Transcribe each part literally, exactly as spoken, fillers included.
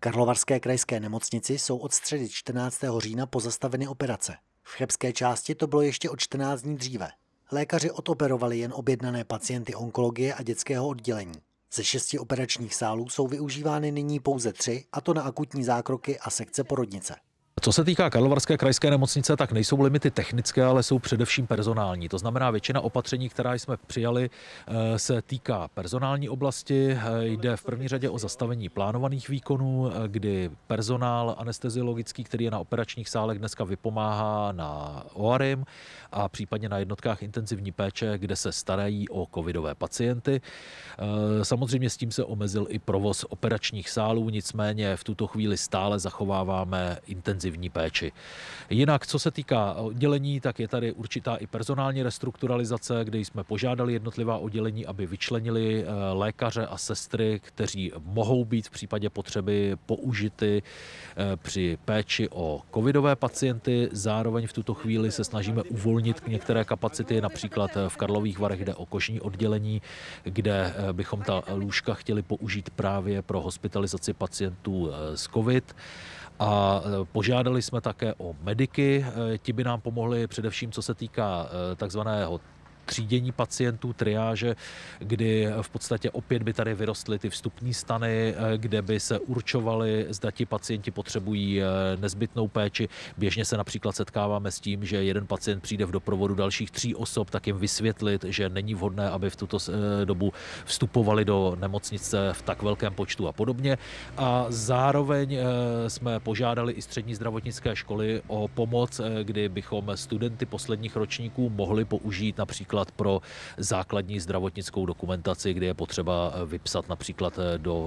Karlovarské krajské nemocnici jsou od středy čtrnáctého října pozastaveny operace. V chebské části to bylo ještě o čtrnáct dní dříve. Lékaři odoperovali jen objednané pacienty onkologie a dětského oddělení. Ze šesti operačních sálů jsou využívány nyní pouze tři, a to na akutní zákroky a sekce porodnice. Co se týká Karlovarské krajské nemocnice, tak nejsou limity technické, ale jsou především personální. To znamená, většina opatření, která jsme přijali, se týká personální oblasti. Jde v první řadě o zastavení plánovaných výkonů, kdy personál anesteziologický, který je na operačních sálech, dneska vypomáhá na O A R I M a případně na jednotkách intenzivní péče, kde se starají o covidové pacienty. Samozřejmě s tím se omezil i provoz operačních sálů, nicméně v tuto chvíli stále zachováváme intenzivní péči. Jinak, co se týká oddělení, tak je tady určitá i personální restrukturalizace, kde jsme požádali jednotlivá oddělení, aby vyčlenili lékaře a sestry, kteří mohou být v případě potřeby použity při péči o covidové pacienty. Zároveň v tuto chvíli se snažíme uvolnit některé kapacity, například v Karlových Varech jde o kožní oddělení, kde bychom ta lůžka chtěli použít právě pro hospitalizaci pacientů s covid. A požádali jsme také o mediky, ti by nám pomohli především co se týká takzvaného třídění pacientů, triáže, kdy v podstatě opět by tady vyrostly ty vstupní stany, kde by se určovali, zda ti pacienti potřebují nezbytnou péči. Běžně se například setkáváme s tím, že jeden pacient přijde v doprovodu dalších tří osob, tak jim vysvětlit, že není vhodné, aby v tuto dobu vstupovali do nemocnice v tak velkém počtu a podobně. A zároveň jsme požádali i střední zdravotnické školy o pomoc, kdy bychom studenty posledních ročníků mohli použít například pro základní zdravotnickou dokumentaci, kde je potřeba vypsat například do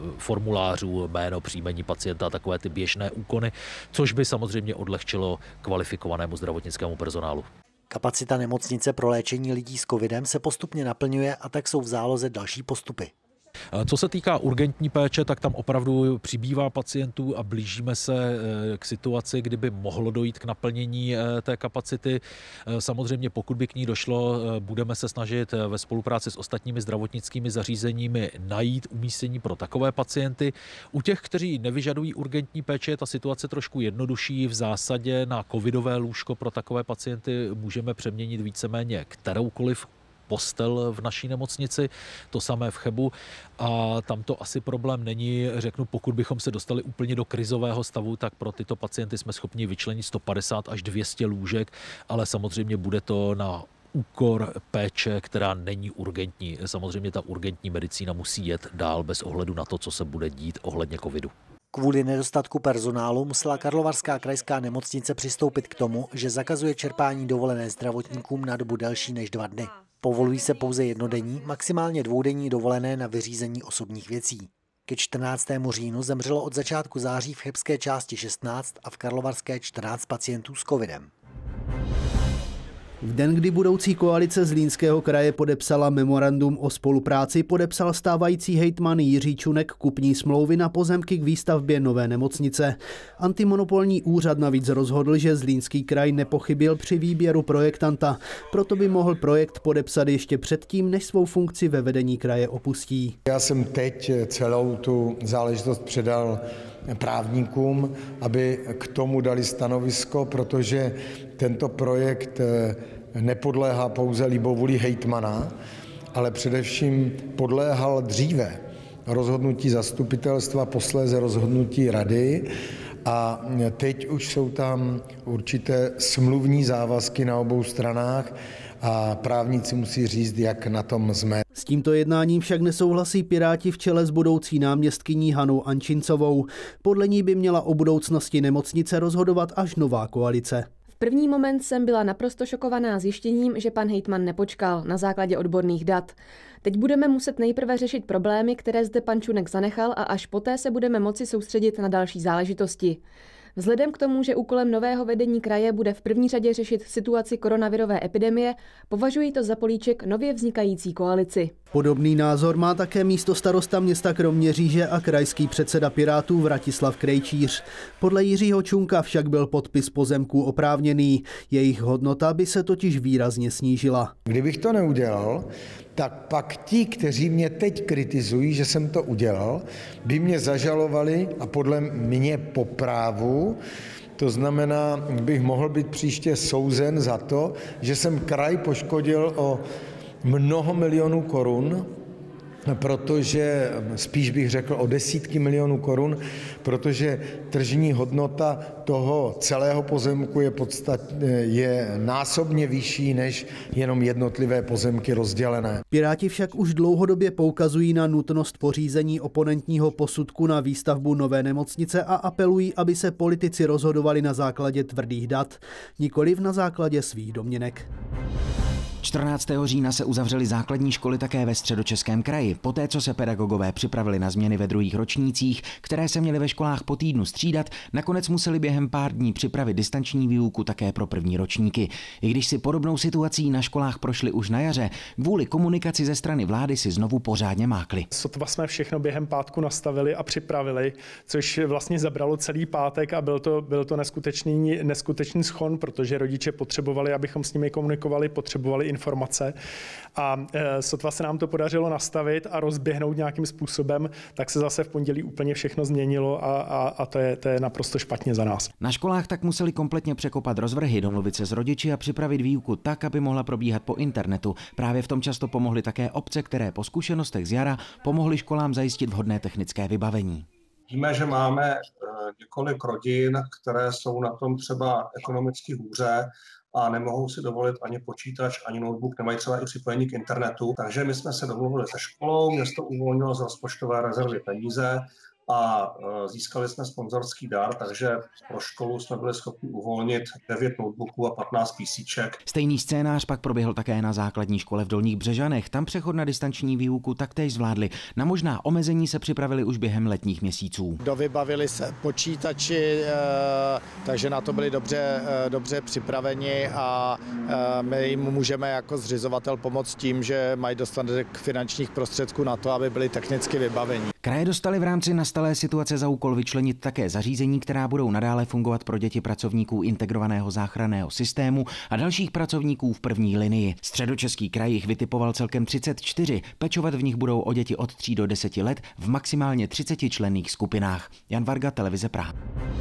formulářů jméno, příjmení pacienta a takové ty běžné úkony, což by samozřejmě odlehčilo kvalifikovanému zdravotnickému personálu. Kapacita nemocnice pro léčení lidí s covidem se postupně naplňuje a tak jsou v záloze další postupy. Co se týká urgentní péče, tak tam opravdu přibývá pacientů a blížíme se k situaci, kdyby mohlo dojít k naplnění té kapacity. Samozřejmě pokud by k ní došlo, budeme se snažit ve spolupráci s ostatními zdravotnickými zařízeními najít umístění pro takové pacienty. U těch, kteří nevyžadují urgentní péče, je ta situace trošku jednodušší. V zásadě na covidové lůžko pro takové pacienty můžeme přeměnit víceméně kteroukoliv postel v naší nemocnici, to samé v Chebu a tam to asi problém není. Řeknu, pokud bychom se dostali úplně do krizového stavu, tak pro tyto pacienty jsme schopni vyčlenit sto padesát až dvě stě lůžek, ale samozřejmě bude to na úkor péče, která není urgentní. Samozřejmě ta urgentní medicína musí jet dál bez ohledu na to, co se bude dít ohledně covidu. Kvůli nedostatku personálu musela Karlovarská krajská nemocnice přistoupit k tomu, že zakazuje čerpání dovolené zdravotníkům na dobu delší než dva dny. Povolují se pouze jednodenní, maximálně dvoudenní dovolené na vyřízení osobních věcí. Ke čtrnáctému říjnu zemřelo od začátku září v chebské části šestnáct a v karlovarské čtrnáct pacientů s covidem. V den, kdy budoucí koalice Zlínského kraje podepsala memorandum o spolupráci, podepsal stávající hejtman Jiří Čunek kupní smlouvy na pozemky k výstavbě nové nemocnice. Antimonopolní úřad navíc rozhodl, že Zlínský kraj nepochybil při výběru projektanta, proto by mohl projekt podepsat ještě předtím, než svou funkci ve vedení kraje opustí. Já jsem teď celou tu záležitost předal právníkům, aby k tomu dali stanovisko, protože tento projekt nepodléhá pouze libovůli hejtmana, ale především podléhal dříve rozhodnutí zastupitelstva, posléze rozhodnutí rady a teď už jsou tam určité smluvní závazky na obou stranách a právníci musí říct, jak na tom jsme. S tímto jednáním však nesouhlasí Piráti v čele s budoucí náměstkyní Hanou Ančincovou. Podle ní by měla o budoucnosti nemocnice rozhodovat až nová koalice. V první moment jsem byla naprosto šokovaná zjištěním, že pan hejtman nepočkal na základě odborných dat. Teď budeme muset nejprve řešit problémy, které zde pan Čunek zanechal a až poté se budeme moci soustředit na další záležitosti. Vzhledem k tomu, že úkolem nového vedení kraje bude v první řadě řešit situaci koronavirové epidemie, považuji to za políček nově vznikající koalici. Podobný názor má také místostarosta města Kroměříže a krajský předseda Pirátů Vratislav Krejčíř. Podle Jiřího Čunka však byl podpis pozemků oprávněný. Jejich hodnota by se totiž výrazně snížila. Kdybych to neudělal, tak pak ti, kteří mě teď kritizují, že jsem to udělal, by mě zažalovali a podle mě po právu, to znamená, bych mohl být příště souzen za to, že jsem kraj poškodil o mnoho milionů korun, protože spíš bych řekl o desítky milionů korun, protože tržní hodnota toho celého pozemku je, podstat, je násobně vyšší než jenom jednotlivé pozemky rozdělené. Piráti však už dlouhodobě poukazují na nutnost pořízení oponentního posudku na výstavbu nové nemocnice a apelují, aby se politici rozhodovali na základě tvrdých dat, nikoliv na základě svých domněnek. čtrnáctého října se uzavřely základní školy také ve Středočeském kraji, poté co se pedagogové připravili na změny ve druhých ročnících, které se měly ve školách po týdnu střídat, nakonec museli během pár dní připravit distanční výuku také pro první ročníky. I když si podobnou situací na školách prošli už na jaře, kvůli komunikaci ze strany vlády si znovu pořádně mákli. Sotva jsme všechno během pátku nastavili a připravili, což vlastně zabralo celý pátek a byl to, byl to neskutečný, neskutečný schon, protože rodiče potřebovali, abychom s nimi komunikovali, potřebovali informace a e, sotva se nám to podařilo nastavit a rozběhnout nějakým způsobem, tak se zase v pondělí úplně všechno změnilo a, a, a to, je, to je naprosto špatně za nás. Na školách tak museli kompletně překopat rozvrhy, domluvit se s rodiči a připravit výuku tak, aby mohla probíhat po internetu. Právě v tom často pomohly také obce, které po zkušenostech z jara pomohly školám zajistit vhodné technické vybavení. Víme, že máme několik rodin, které jsou na tom třeba ekonomicky hůře a nemohou si dovolit ani počítač, ani notebook, nemají třeba i připojení k internetu. Takže my jsme se domluvili se školou, město uvolnilo z rozpočtové rezervy peníze a získali jsme sponzorský dar, takže pro školu jsme byli schopni uvolnit devět notebooků a patnáct písíček. Stejný scénář pak proběhl také na základní škole v Dolních Břežanech. Tam přechod na distanční výuku taktéž zvládli. Na možná omezení se připravili už během letních měsíců. Dovybavili se počítači, takže na to byli dobře, dobře připraveni a my jim můžeme jako zřizovatel pomoct tím, že mají dostatek finančních prostředků na to, aby byli technicky vybaveni. Kraje dostali v rámci nastalé situace za úkol vyčlenit také zařízení, která budou nadále fungovat pro děti pracovníků integrovaného záchranného systému a dalších pracovníků v první linii. Středočeský kraj jich vytipoval celkem třicet čtyři. Pečovat v nich budou o děti od tří do deseti let v maximálně třicetičlenných skupinách. Jan Varga, televize Praha.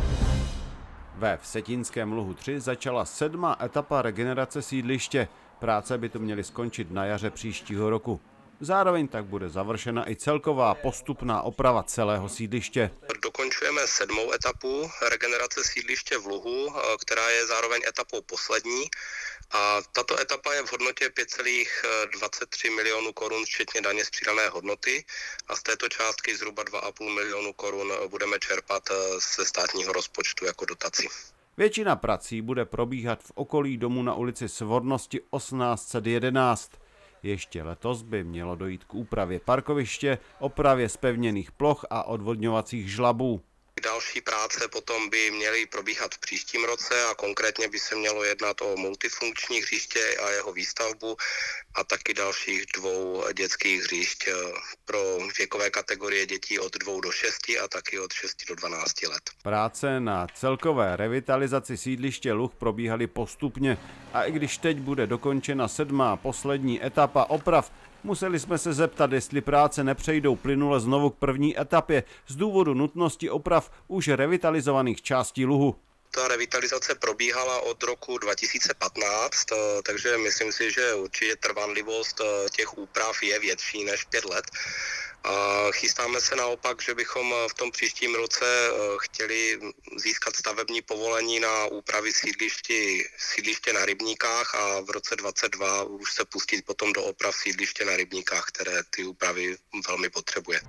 Ve Vsetínském Luhu tři začala sedmá etapa regenerace sídliště. Práce by tu měly skončit na jaře příštího roku. Zároveň tak bude završena i celková postupná oprava celého sídliště. Dokončujeme sedmou etapu regenerace sídliště v Luhu, která je zároveň etapou poslední. A tato etapa je v hodnotě pět celá dvacet tři milionů korun, včetně daně z přidané hodnoty. A z této částky zhruba dva a půl milionu korun budeme čerpat ze státního rozpočtu jako dotaci. Většina prací bude probíhat v okolí domu na ulici Svornosti osmnáct set jedenáct. Ještě letos by mělo dojít k úpravě parkoviště, opravě zpevněných ploch a odvodňovacích žlabů. Další práce potom by měly probíhat v příštím roce a konkrétně by se mělo jednat o multifunkční hřiště a jeho výstavbu a taky dalších dvou dětských hřišť pro věkové kategorie dětí od dvou do šesti a taky od šesti do dvanácti let. Práce na celkové revitalizaci sídliště Luh probíhaly postupně a i když teď bude dokončena sedmá poslední etapa oprav, museli jsme se zeptat, jestli práce nepřejdou plynule znovu k první etapě z důvodu nutnosti oprav už revitalizovaných částí Luhu. Ta revitalizace probíhala od roku dva tisíce patnáct, takže myslím si, že určitě trvanlivost těch úprav je větší než pět let. A chystáme se naopak, že bychom v tom příštím roce chtěli získat stavební povolení na úpravy sídliště, sídliště na Rybníkách a v roce dvacet dva už se pustit potom do oprav sídliště na Rybníkách, které ty úpravy velmi potřebuje.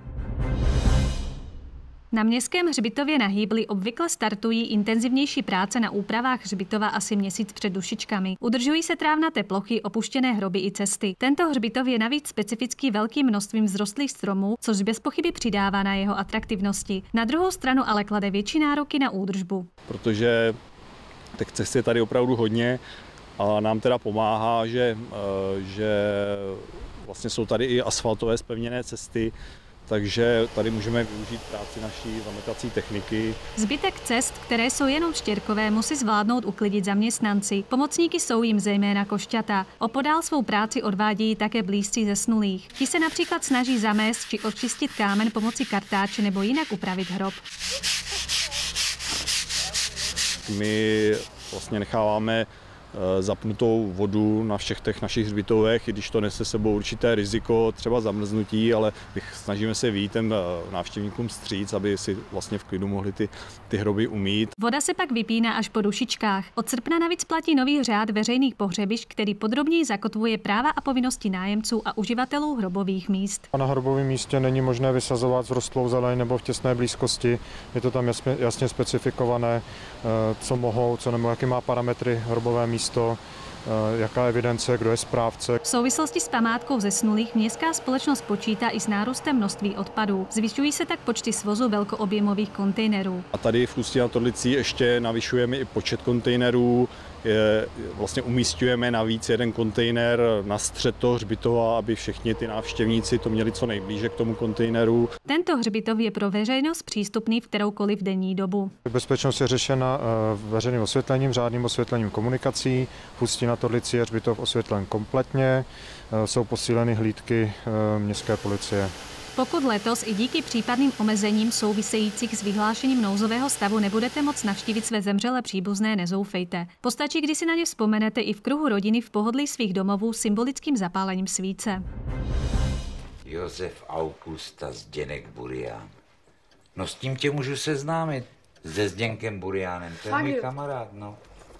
Na Městském hřbitově na Hýbli obvykle startují intenzivnější práce na úpravách hřbitova asi měsíc před dušičkami. Udržují se trávnaté plochy, opuštěné hroby i cesty. Tento hřbitov je navíc specifický velkým množstvím vzrostlých stromů, což bez pochyby přidává na jeho atraktivnosti. Na druhou stranu ale klade větší nároky na údržbu. Protože těch cest je tady opravdu hodně a nám teda pomáhá, že, že vlastně jsou tady i asfaltové zpevněné cesty, takže tady můžeme využít práci naší zametací techniky. Zbytek cest, které jsou jenom štěrkové, musí zvládnout uklidit zaměstnanci. Pomocníky jsou jim zejména košťata. Opodál svou práci odvádějí také blízcí zesnulých. Ti se například snaží zamést či očistit kámen pomocí kartáče nebo jinak upravit hrob. My vlastně necháváme zapnutou vodu na všech těch našich hřbitovech, i když to nese sebou určité riziko, třeba zamrznutí, ale snažíme se vyjít těm návštěvníkům vstříc, aby si vlastně v klidu mohli ty, ty hroby umýt. Voda se pak vypíná až po dušičkách. Od srpna navíc platí nový řád veřejných pohřebišť, který podrobněji zakotvuje práva a povinnosti nájemců a uživatelů hrobových míst. Na hrobovém místě není možné vysazovat vzrostlou zeleň nebo v těsné blízkosti. Je to tam jasně, jasně specifikované, co mohou, co nemohou, jaké má parametry hrobové místo. Místo, jaká evidence, kdo je správce. V souvislosti s památkou zesnulých městská společnost počítá i s nárůstem množství odpadů. Zvyšují se tak počty svozu velkoobjemových kontejnerů. A tady v Ústí nad Orlicí ještě navyšujeme i počet kontejnerů. Je, vlastně umísťujeme navíc jeden kontejner na střed toho hřbitova, aby všichni ty návštěvníci to měli co nejblíže k tomu kontejneru. Tento hřbitov je pro veřejnost přístupný v kteroukoliv denní dobu. Bezpečnost je řešena veřejným osvětlením, řádným osvětlením komunikací. V Ústí nad Orlicí je hřbitov osvětlen kompletně, jsou posíleny hlídky městské policie. Pokud letos i díky případným omezením souvisejících s vyhlášením nouzového stavu nebudete moct navštívit své zemřelé příbuzné, nezoufejte. Postačí, když si na ně vzpomenete i v kruhu rodiny v pohodlí svých domovů symbolickým zapálením svíce. Josef Augusta Zdeněk Burian. No s tím tě můžu seznámit. Se Zdeňkem Burianem, to je můj kamarád, no.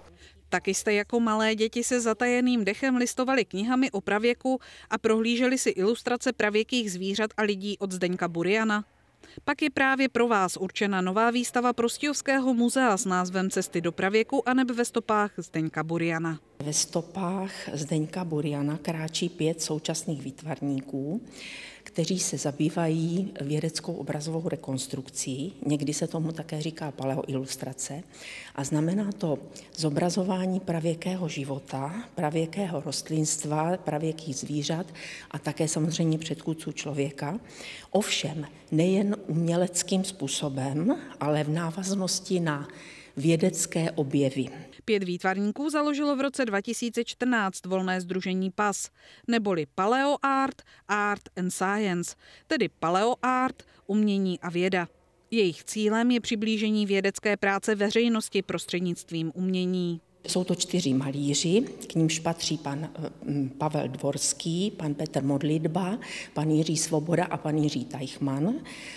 Taky jste jako malé děti se zatajeným dechem listovali knihami o pravěku a prohlíželi si ilustrace pravěkých zvířat a lidí od Zdeňka Buriana? Pak je právě pro vás určena nová výstava Prostějovského muzea s názvem Cesty do pravěku aneb ve stopách Zdeňka Buriana. Ve stopách Zdeňka Buriana kráčí pět současných výtvarníků, kteří se zabývají vědeckou obrazovou rekonstrukcí. Někdy se tomu také říká paleoilustrace. A znamená to zobrazování pravěkého života, pravěkého rostlinstva, pravěkých zvířat a také samozřejmě předchůdců člověka. Ovšem nejen uměleckým způsobem, ale v návaznosti na vědecké objevy. Pět výtvarníků založilo v roce dva tisíce čtrnáct volné sdružení P A S, neboli Paleo Art, Art and Science, tedy Paleo Art, umění a věda. Jejich cílem je přiblížení vědecké práce veřejnosti prostřednictvím umění. Jsou to čtyři malíři, k nímž patří pan Pavel Dvorský, pan Petr Modlitba, pan Jiří Svoboda a pan Jiří Teichmann.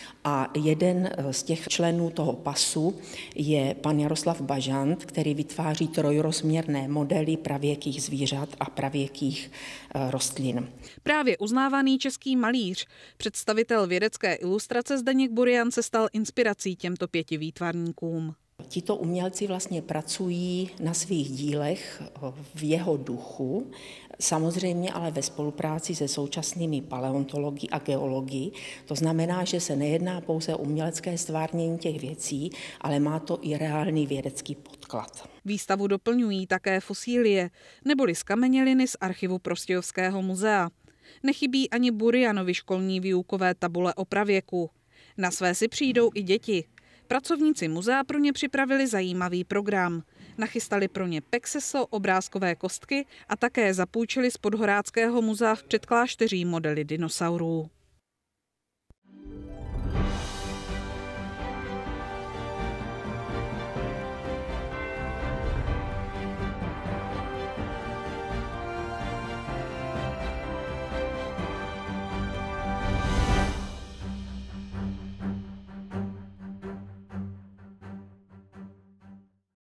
A jeden z těch členů toho pasu je pan Jaroslav Bažant, který vytváří trojrozměrné modely pravěkých zvířat a pravěkých rostlin. Právě uznávaný český malíř, představitel vědecké ilustrace Zdeněk Burian se stal inspirací těmto pěti výtvarníkům. Tito umělci vlastně pracují na svých dílech v jeho duchu, samozřejmě ale ve spolupráci se současnými paleontology a geology. To znamená, že se nejedná pouze o umělecké stvárnění těch věcí, ale má to i reálný vědecký podklad. Výstavu doplňují také fosílie, neboli skameněliny z archivu Prostějovského muzea. Nechybí ani Burianovi školní výukové tabule o pravěku. Na své si přijdou i děti. Pracovníci muzea pro ně připravili zajímavý program. Nachystali pro ně pexeso, obrázkové kostky a také zapůjčili z Podhoráckého muzea v Předklášteří modely dinosaurů.